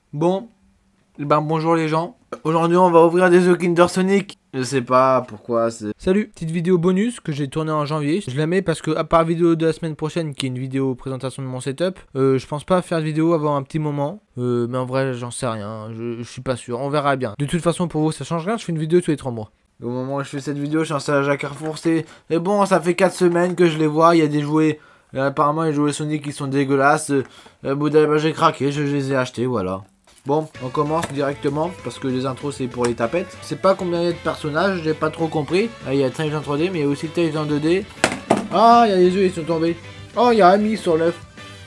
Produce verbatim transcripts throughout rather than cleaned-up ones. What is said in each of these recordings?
Bon, ben bonjour les gens. Aujourd'hui on va ouvrir des œufs Kinder Sonic. Je sais pas pourquoi c'est... Salut, petite vidéo bonus que j'ai tournée en janvier. Je la mets parce que à part la vidéo de la semaine prochaine qui est une vidéo présentation de mon setup, euh, je pense pas faire de vidéo avant un petit moment. Euh, mais en vrai j'en sais rien, je, je suis pas sûr, on verra bien. De toute façon pour vous ça change rien, je fais une vidéo tous les trois mois. Au moment où je fais cette vidéo je suis en stage à Carrefour, c'est... Et bon, ça fait quatre semaines que je les vois, il y a des jouets... Et apparemment les jouets Sonic qui sont dégueulasses. Euh, bout bah, j'ai craqué, je, je les ai achetés, voilà. Bon, on commence directement parce que les intros c'est pour les tapettes. Je sais pas combien il y a de personnages, j'ai pas trop compris. Ah, il y a Tails en trois D, mais il y a aussi Tails en deux D. Ah, il y a les œufs, ils sont tombés. Oh, il y a Amy sur l'œuf.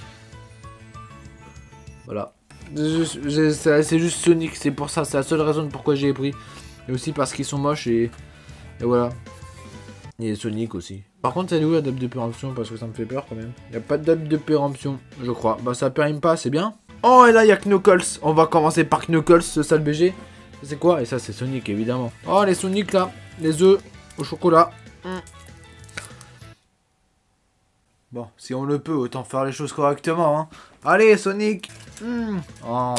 Voilà. C'est juste Sonic, c'est pour ça, c'est la seule raison de pourquoi j'ai pris. Et aussi parce qu'ils sont moches et, et voilà. Et Sonic aussi. Par contre, c'est où la date de péremption parce que ça me fait peur quand même. Il n'y a pas de date de péremption, je crois. Bah, ça périme pas, c'est bien. Oh, et là, il y a Knuckles. On va commencer par Knuckles, ce sale B G. C'est quoi? Et ça, c'est Sonic, évidemment. Oh, les Sonic, là. Les œufs au chocolat. Mm. Bon, si on le peut, autant faire les choses correctement, hein. Allez, Sonic. Mm. Oh.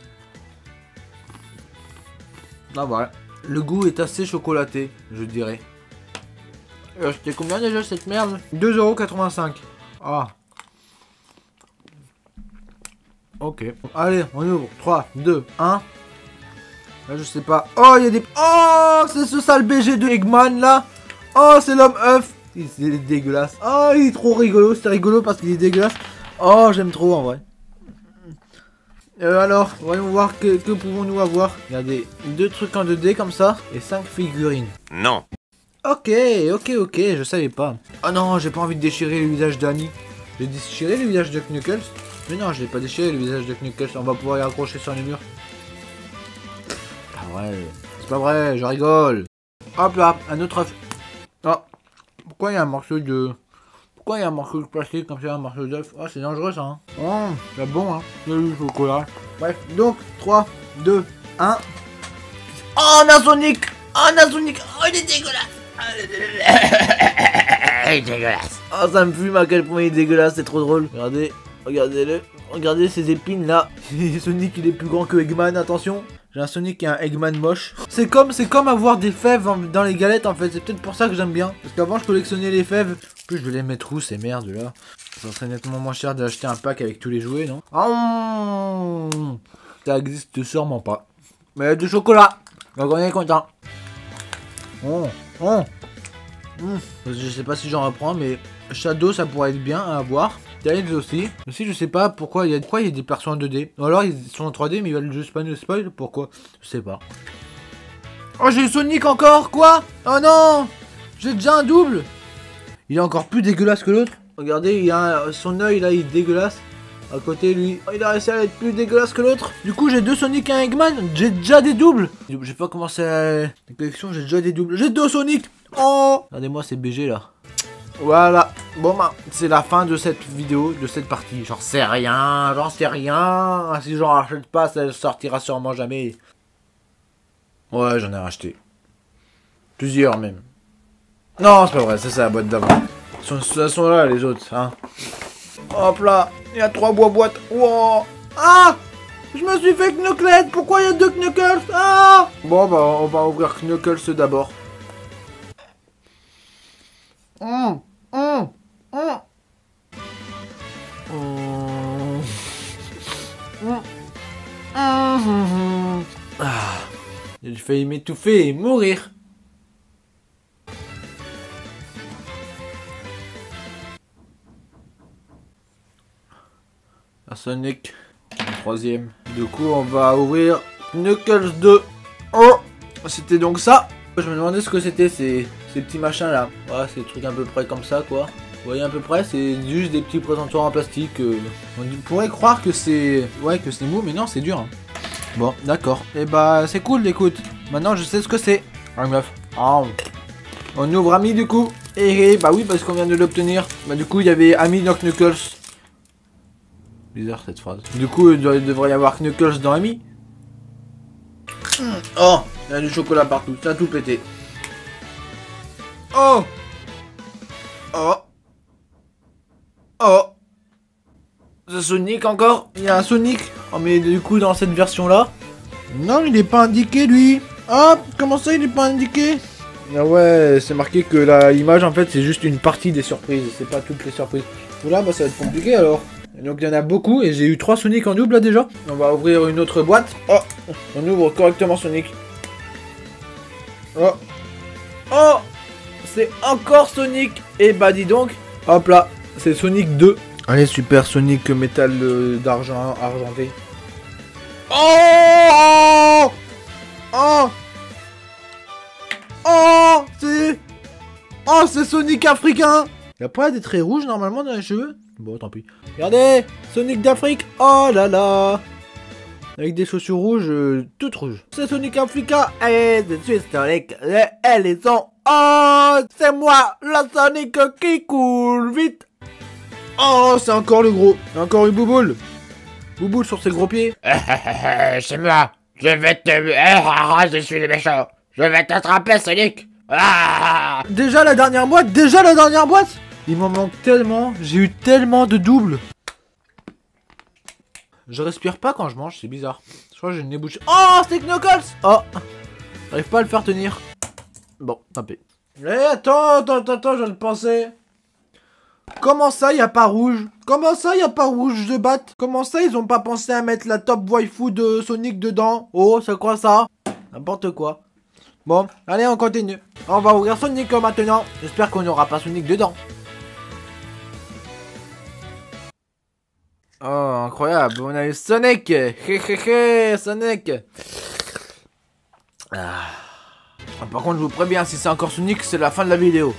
Ah, voilà. Le goût est assez chocolaté, je dirais. Euh, C'était combien déjà, cette merde? deux euros quatre-vingt-cinq. Ah. Ok. Allez, on ouvre. trois, deux, un. Là, je sais pas. Oh, il y a des... Oh, c'est ce sale B G de Eggman, là. Oh, c'est l'homme œuf. Il est dégueulasse. Oh, il est trop rigolo. C'est rigolo parce qu'il est dégueulasse. Oh, j'aime trop, en vrai. Euh, alors, voyons voir que, que pouvons-nous avoir. Regardez, deux trucs en deux D comme ça. Et cinq figurines. Non. Ok, ok, ok. Je savais pas. Oh non, j'ai pas envie de déchirer le visage d'Annie. J'ai déchiré le visage de Knuckles. Mais non, je l'ai pas déchiré le visage de Knuckles, on va pouvoir y accrocher sur les murs. Ah ouais, c'est pas vrai, je rigole. Hop là, un autre œuf. Ah, pourquoi il y a un morceau de... Pourquoi il y a un morceau de plastique comme ça, un morceau d'œuf? Ah, c'est dangereux ça, hein. Oh, c'est bon, hein. C'est du chocolat. Bref, donc, trois, deux, un. Oh, on a Sonic. Oh, on a Sonic. Oh, il est dégueulasse. Il est dégueulasse. Oh, ça me fume à quel point il est dégueulasse, c'est trop drôle. Regardez. Regardez-le, regardez ces épines là. Sonic il est plus grand que Eggman, attention. J'ai un Sonic et un Eggman moche. C'est comme c'est comme avoir des fèves dans les galettes en fait. C'est peut-être pour ça que j'aime bien. Parce qu'avant je collectionnais les fèves. En plus je vais les mettre où ces merdes là. Ça serait nettement moins cher d'acheter un pack avec tous les jouets, non? Oh, ça existe sûrement pas. Mais du chocolat. Donc on est content. Oh, oh. Mmh. Je sais pas si j'en reprends mais Shadow ça pourrait être bien à avoir. Tails aussi. Aussi, je sais pas pourquoi il y a, pourquoi il y a des persos en deux D. Ou alors ils sont en trois D, mais ils veulent juste pas nous spoil. Pourquoi? Je sais pas. Oh, j'ai Sonic encore. Quoi? Oh non, j'ai déjà un double. Il est encore plus dégueulasse que l'autre. Regardez, il a un, son œil là, il est dégueulasse. À côté, lui, oh, il a réussi à être plus dégueulasse que l'autre. Du coup, j'ai deux Sonic et un Eggman. J'ai déjà des doubles. J'ai pas commencé la collection, j'ai déjà des doubles. J'ai deux Sonic. Oh, regardez-moi ces B G là. Voilà, bon bah, c'est la fin de cette vidéo, de cette partie. J'en sais rien, j'en sais rien. Si j'en rachète pas, ça sortira sûrement jamais. Ouais, j'en ai racheté. Plusieurs même. Non, c'est pas vrai, c'est ça la boîte d'avant. Elles sont, sont là les autres, hein. Hop là, il y a trois bois boîtes. Wow. Ah, je me suis fait Knuckles. Pourquoi il y a deux Knuckles? Ah. Bon bah, on va ouvrir Knuckles d'abord. Mmh. Mmh. Mmh. Mmh. Mmh. Ah. J'ai failli m'étouffer et mourir. La Sonic, troisième. Du coup, on va ouvrir Knuckles deux. Oh, c'était donc ça. Je me demandais ce que c'était ces, ces petits machins là. Ouais, c'est des trucs à peu près comme ça quoi. Vous voyez à peu près, c'est juste des petits présentoirs en plastique. Euh, on pourrait croire que c'est... Ouais, que c'est mou, mais non, c'est dur. Hein. Bon, d'accord. Et bah, c'est cool, écoute. Maintenant, je sais ce que c'est. Un meuf. Oh. On ouvre Amy du coup. Et bah oui, parce qu'on vient de l'obtenir. Bah du coup, il y avait Amy dans Knuckles. Bizarre cette phrase. Du coup, il devrait y avoir Knuckles dans Amy. Oh, il y a du chocolat partout, ça a tout pété. Oh. Oh. Oh. The Sonic encore. Il y a un Sonic. Oh mais du coup dans cette version là. Non, il n'est pas indiqué lui. Ah, comment ça il n'est pas indiqué? Ah ouais, c'est marqué que la image en fait c'est juste une partie des surprises, c'est pas toutes les surprises. Oula, bah ça va être compliqué alors. Donc il y en a beaucoup et j'ai eu trois Sonic en double là déjà. On va ouvrir une autre boîte. Oh, on ouvre correctement Sonic. Oh, oh, c'est encore Sonic. Et bah dis donc, hop là, c'est Sonic deux. Allez, super Sonic métal euh, d'argent argenté. Oh, oh, oh, c'est, oh, c'est Sonic africain. Il a pas des traits rouges normalement dans les cheveux? Bon, tant pis. Regardez, Sonic d'Afrique. Oh là là. Avec des chaussures rouges, euh, toutes rouges. C'est Sonic Africa. Et je suis Sonic. Elle est son. Oh, c'est moi, la Sonic qui coule vite. Oh, c'est encore le gros. Encore une bouboule. Bouboule sur ses gros pieds. C'est moi. Je vais te... Je suis le méchant. Je vais t'attraper, Sonic. Ah. Déjà la dernière boîte. Déjà la dernière boîte. Il m'en manque tellement. J'ai eu tellement de doubles. Je respire pas quand je mange, c'est bizarre. Je crois que j'ai une nez bouchée. Oh, c'est Knuckles. Oh, j'arrive pas à le faire tenir. Bon, tant pis. Eh, attends, attends, attends, attends, je le pensais. Comment ça, y a pas rouge? Comment ça, y a pas rouge de bat? Comment ça, ils ont pas pensé à mettre la top waifu de Sonic dedans? Oh, c'est quoi ça? N'importe quoi. Bon, allez, on continue. On va ouvrir Sonic maintenant. J'espère qu'on n'aura pas Sonic dedans. Oh, incroyable, on a eu Sonic. Hé hé hé, Sonic. Ah. Par contre, je vous préviens, si c'est encore Sonic, c'est la fin de la vidéo.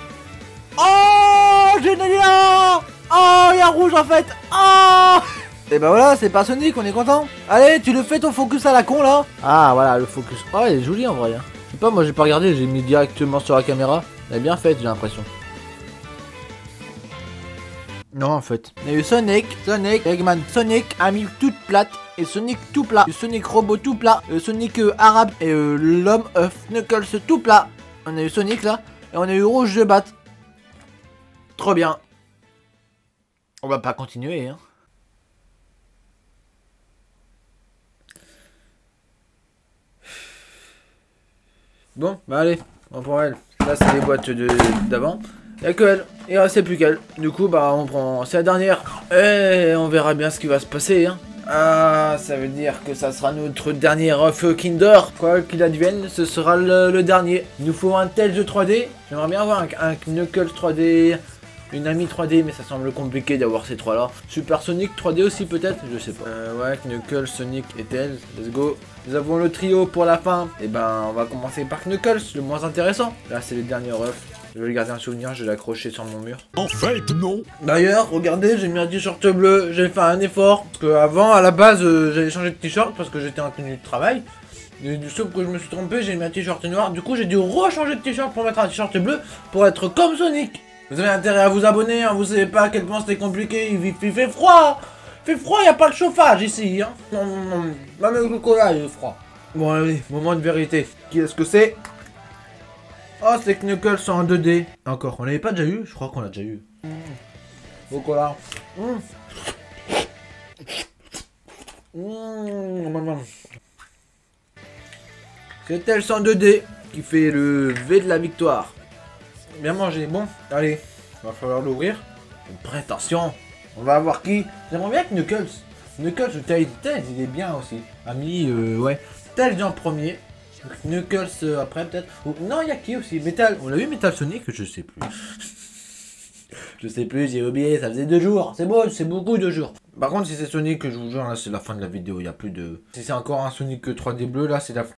Oh, génial. Oh, il y a rouge en fait. Oh. Et ben voilà, c'est pas Sonic, on est content. Allez, tu le fais ton focus à la con là. Ah, voilà, le focus. Oh, il est joli en vrai. Hein. Je sais pas, moi j'ai pas regardé, j'ai mis directement sur la caméra. Elle est bien faite, j'ai l'impression. Non, en fait. Il y a eu Sonic, Sonic, Eggman, Sonic, ami toute plate, et Sonic tout plat, et Sonic robot tout plat, euh, Sonic euh, arabe, et euh, l'homme œuf, Knuckles tout plat. On a eu Sonic là, et on a eu rouge de batte. Trop bien. On va pas continuer, hein. Bon, bah allez, on prend elle. Là, c'est les boîtes de d'avant. Il n'y a que elle, il ne restait plus qu'elle. Du coup, bah on prend, c'est la dernière. Et on verra bien ce qui va se passer. Hein. Ah, ça veut dire que ça sera notre dernier œuf Kinder. Quoi qu'il advienne, ce sera le, le dernier. Il nous faut un tel jeu trois D. J'aimerais bien avoir un, un Knuckles trois D, une Amy trois D, mais ça semble compliqué d'avoir ces trois là. Super Sonic trois D aussi peut-être, je sais pas. Euh, ouais, Knuckles, Sonic et Tails, let's go. Nous avons le trio pour la fin. Et ben, on va commencer par Knuckles, le moins intéressant. Là, c'est les derniers œufs. Je vais le garder un souvenir, je vais l'accrocher sur mon mur. En fait, non. D'ailleurs, regardez, j'ai mis un t-shirt bleu, j'ai fait un effort. Parce que avant, à la base, euh, j'avais changé de t-shirt parce que j'étais en tenue de travail. Et, sauf que je me suis trompé, j'ai mis un t-shirt noir. Du coup, j'ai dû rechanger de t-shirt pour mettre un t-shirt bleu pour être comme Sonic. Vous avez intérêt à vous abonner, hein, vous savez pas à quel point c'était compliqué. Il, il fait froid. Il fait froid, il n'y a pas de chauffage ici. Hein. Non, non, non. Même le chocolat, il est froid. Bon, allez, moment de vérité. Qui est-ce que c'est? Oh, c'est Knuckles en deux D. Encore, on l'avait pas déjà eu? Je crois qu'on l'a déjà eu. Mmh. Au cola. Mmh. Mmh. C'est Tails en deux D qui fait le V de la victoire. Bien mangé. Bon, allez, va falloir l'ouvrir. Attention, on va avoir qui? J'aimerais bien que Knuckles. Knuckles ou Tails. Tails, il est bien aussi. Ami, euh, ouais. Tails en premier. Knuckles euh, après peut-être. Oh, non, il y a qui aussi? Metal. On l'a eu Metal Sonic? Je sais plus. Je sais plus, j'ai oublié, ça faisait deux jours. C'est bon, c'est beaucoup de jours. Par contre, si c'est Sonic, je vous jure, là c'est la fin de la vidéo. Il n'y a plus de. Si c'est encore un Sonic trois D bleu, là c'est la fin.